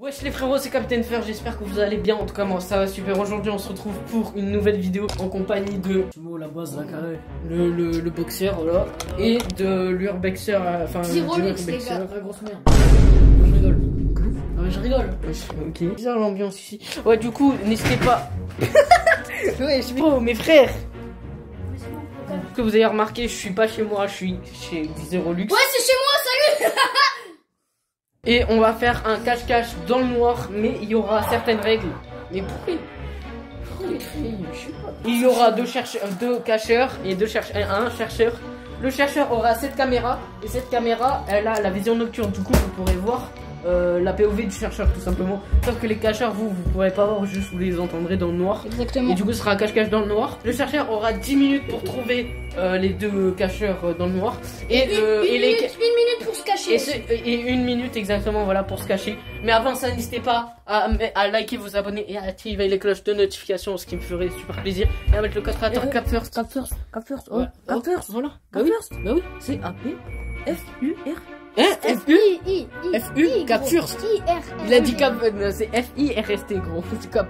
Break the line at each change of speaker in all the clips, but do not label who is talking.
Wesh les frérots, c'est Captain Fer, j'espère que vous allez bien. En tout cas moi ça va super. Aujourd'hui on se retrouve pour une nouvelle vidéo en compagnie de Timo, la base, la carré, le boxeur voilà, et de l'urbexer, enfin du urbexer.
Très grosse merde.
Je rigole.
Non mais je rigole.
Wesh, ok. Bizarre l'ambiance ici. Ouais du coup n'hésitez pas. Wesh oh mes frères. Que vous avez remarqué, je suis pas chez moi, je suis chez Zerolux.
Ouais c'est chez moi, salut.
Et on va faire un cache-cache dans le noir, mais il y aura certaines règles. Mais pourquoi les cris? Je sais pas. Il y aura deux cacheurs et un chercheur. Le chercheur aura cette caméra, et cette caméra, elle a la vision nocturne. Du coup, vous pourrez voir la POV du chercheur, tout simplement. Sauf que les cacheurs, vous pourrez pas voir, juste vous les entendrez dans le noir.
Exactement.
Et du coup, ce sera un cache-cache dans le noir. Le chercheur aura 10 minutes pour trouver les deux cacheurs dans le noir. Et
une minute pour se cacher.
Et 1 minute exactement, voilà, pour se cacher. Mais avant ça, n'hésitez pas à liker, vous abonner et à activer les cloches de notification, ce qui me ferait super plaisir. Et à mettre le code créateur CapFirst.
CapFirst.
Ouais.
CapFirst.
Voilà.
Bah oui.
C'est AP-F-U-R.
F-U-I.
F-U, CapFirst. Il a dit Cap, c'est F-I-R-S-T gros, c'est Cap.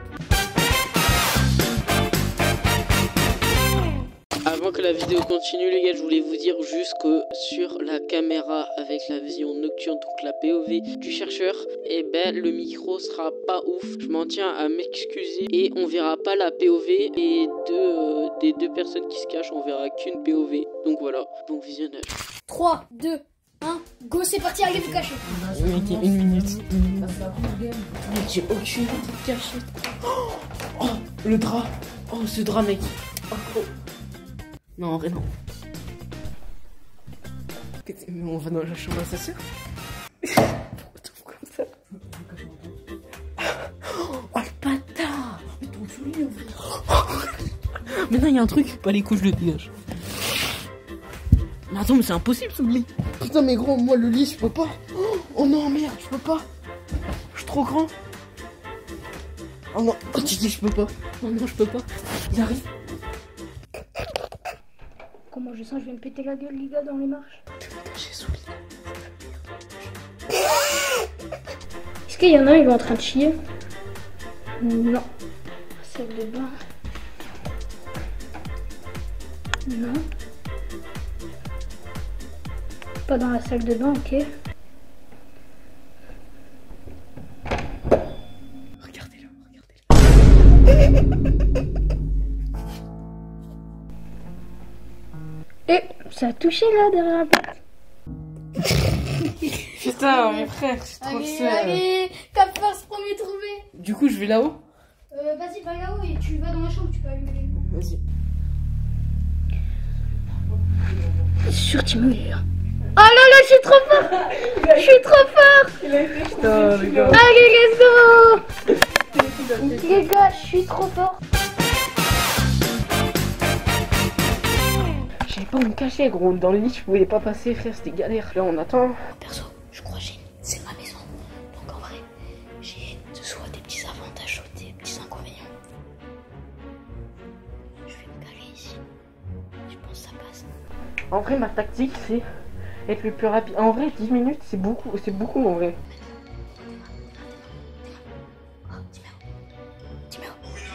Avant que la vidéo continue les gars, je voulais vous dire juste que sur la caméra avec la vision nocturne, donc la POV du chercheur, et ben le micro sera pas ouf. Je m'en tiens à m'excuser et on verra pas la POV et des deux personnes qui se cachent, on verra qu'une POV. Donc voilà, bon visionnage.
3, 2, 1, go, c'est parti, allez vous cacher.
Mec, 1 minute. Mec, j'ai aucune idée de cacher. Oh, le drap. Oh, ce drap, mec. Oh. Non, en vrai, non. Mais on va dans la chambre à sa soeur. Pourquoi tu fais comme ça? Oh, le bâtard. Mais ton soulier, mais non, il y a un truc. Pas les couches de dégage. Mais attends, mais c'est impossible ce lit. Putain, mais gros, moi le lit, je peux pas. Oh non, merde, je peux pas. Je suis trop grand. Oh non, oh, tu dis, je peux pas. Oh non, je peux pas. Il arrive.
Comment je sens, je vais me péter la gueule, les gars, dans les marches.
J'ai souli.
Est-ce qu'il y en a, il est en train de chier? Non. Salle de bain. Non. Pas dans la salle de bain, ok.
Regardez-le, regardez-le.
Et ça a touché là derrière la porte.
Putain, mes frères, je suis trop seul.
Allez, CapFirst, premier trouvé.
Du coup, je vais là-haut.
Vas-y, va là-haut et tu vas dans la chambre, tu peux allumer.
Vas-y.
Sur Timo, il est là. Oh là là, je suis trop fort. Je suis trop fort.
Putain, les gars.
Allez, let's go. Les gars, je suis trop fort.
J'avais pas où me cacher, gros. Dans le lit, je pouvais pas passer, frère, c'était galère. Là, on attend.
Perso, je crois que c'est ma maison. Donc en vrai, j'ai soit des petits avantages, soit des petits inconvénients. Je vais me caler ici. Je pense que ça passe.
En vrai, ma tactique, c'est être le plus rapide. En vrai, 10 minutes, c'est beaucoup en vrai.
Oh, Timéo.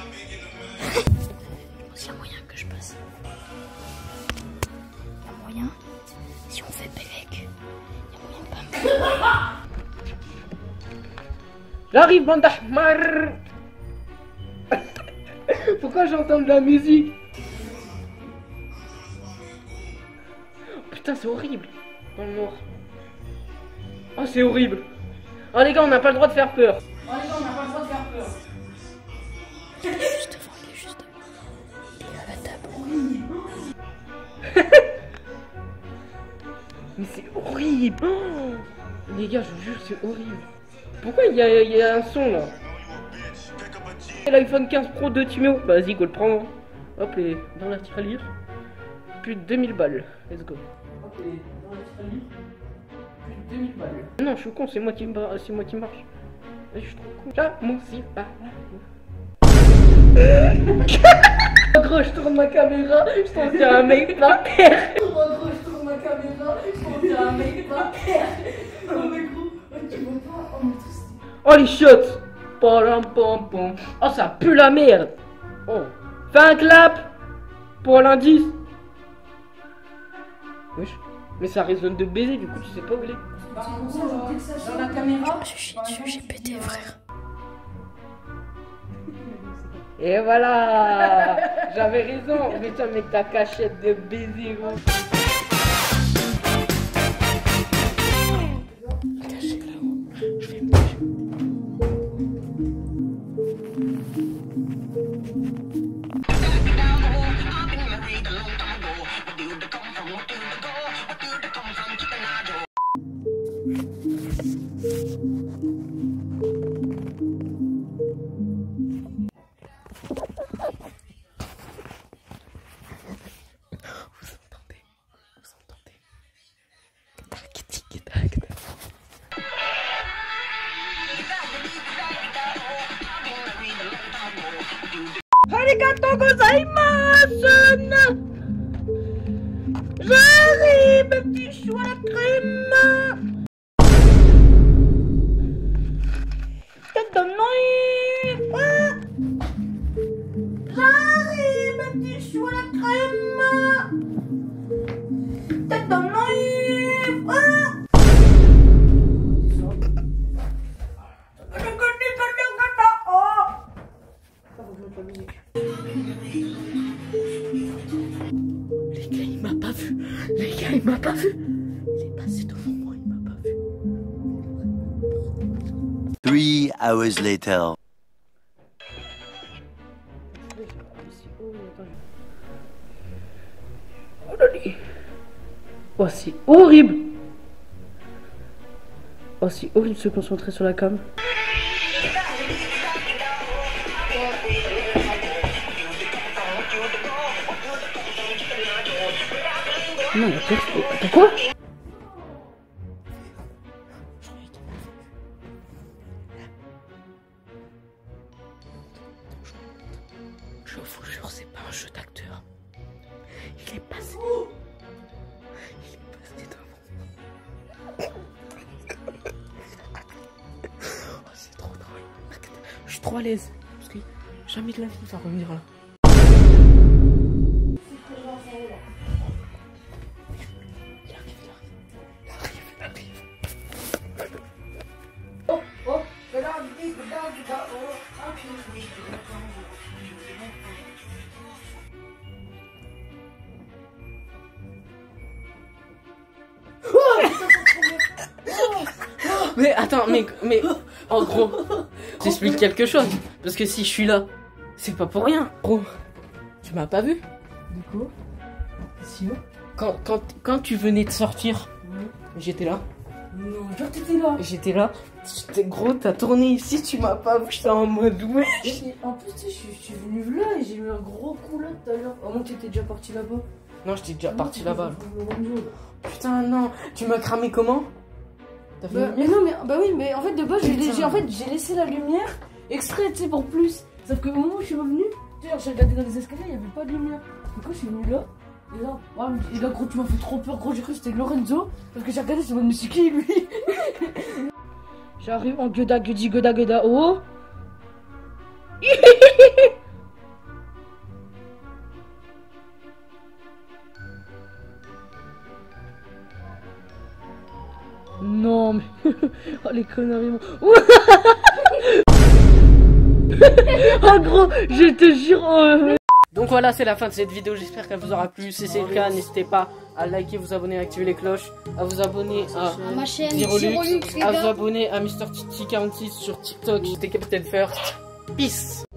Je pense qu'il y a moyen que je passe. Il y a moyen, si on fait Pélec, il y a moyen de pas me...
J'arrive, bande d'ahmar. Pourquoi j'entends de la musique? Putain, c'est horrible. Dans le noir. Oh, c'est horrible. Oh, les gars, on n'a pas le droit de faire peur. Oh, les gars, on n'a pas le droit de faire peur.
Il est juste devant. Il est à la table.
Oui. Mais c'est horrible. Oh, les gars, je vous jure, c'est horrible. Pourquoi il y a un son là? L'iPhone 15 Pro de Timéo. Bah, vas-y, go le prendre. Hop, et dans la tirelire. Plus de 2000 balles. Let's go. Hop, et dans la tirelire. Plus de 2000 balles. Non, je suis con, c'est moi qui marche. Je suis trop con. Ah, moi aussi. Ah, oh, gros, je tourne ma caméra. Je pense qu'il y a un mec par terre. Oh, gros, je tourne ma caméra. Je pense qu'il y a un mec par terre. Oh, mais gros, tu vois pas. Oh, mais tout Oh les chiottes. Pom pom pom. Oh ça pue la merde. Oh. Fais un clap pour l'indice. Wesh. Mais ça résonne de baiser, du coup tu sais pas où il est. Dans la caméra.
J'ai pété, frère.
Et voilà. J'avais raison. Mais toi avec ta cachette de baiser, gros. Arigatou gozaimasu. J'arrive, petit chou à la crème. Tête de noix. J'arrive, petit chou à la crème. Tête de noix. Les gars, il m'a pas vu. Les gars, il m'a pas vu. Il est passé devant moi, il m'a pas vu.
3 hours later.
Oh là là. Oh, c'est horrible. Oh, c'est horrible de se concentrer sur la cam. Non, attends quoi? Je vous jure, c'est pas un jeu d'acteur. Il est passé. Il est passé devant. Oh, c'est trop drôle. Je suis trop à l'aise. Parce que jamais de la vie, il va revenir là. Mais attends, mais en gros, j'explique quelque chose. Parce que si je suis là, c'est pas pour rien. Gros, tu m'as pas vu?
Du coup, si
Quand tu venais de sortir, j'étais là.
non, genre t'étais là.
J'étais là. Gros, t'as tourné ici, tu m'as pas vu, j'étais en mode ouais.
En plus, tu sais, je suis venu là et j'ai eu un gros coup là tout à l'heure. À moins que t'étais déjà parti là-bas.
Non, j'étais déjà parti là-bas.
Là.
Putain, non. Tu m'as cramé comment? T'as fait
Mais non, mais bah oui, mais en fait, de base, j'ai laissé la lumière exprès, tu sais, pour plus. Sauf que au moment où je suis revenu, tu sais, j'ai regardé dans les escaliers, il n'y avait pas de lumière. Du coup, je suis venu là. Et là, ouais, et là, gros, tu m'as fait trop peur. Gros, j'ai cru que c'était Lorenzo. Parce que j'ai regardé, c'est me suis qui lui.
J'arrive en gueda gudi goda goda oh. Non mais oh les conneries. Oh gros, je te jure. Donc voilà, c'est la fin de cette vidéo, j'espère qu'elle vous aura plu. Si c'est le cas, n'hésitez pas à liker, vous abonner, à activer les cloches, à vous abonner à
Ma chaîne
Zerolux,
Zerolux, les
à
gars.
vous abonner à Mr Titi 46 sur TikTok. J'étais Captain First. Peace.